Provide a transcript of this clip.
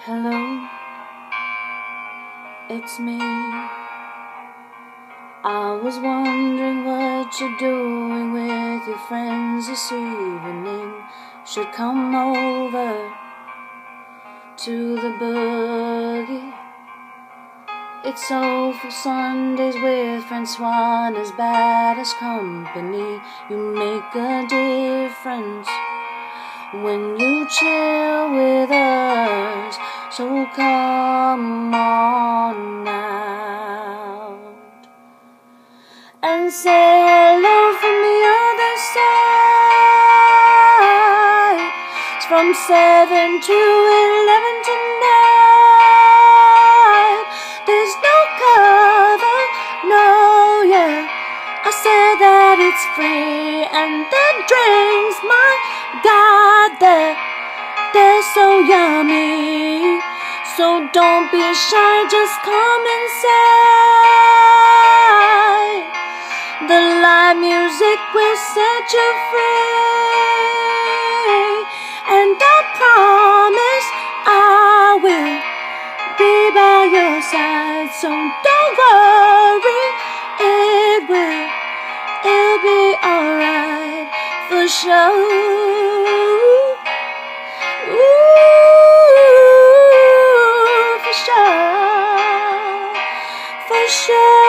Hello, it's me. I was wondering what you're doing with your friends this evening. Should come over to the boogie. It's Soulful Sundays with Francois, as bad as company. You make a difference when you chill with us, so come on out and say hello from the other side. It's from 7 to 11 tonight. There's no cover, no, yeah. I said that it's free, and the drinks, my God, they're so yummy. So don't be shy, just come inside. The live music will set you free, and I promise I will be by your side. So don't worry, it'll be alright for sure. Ooh, for sure, for sure.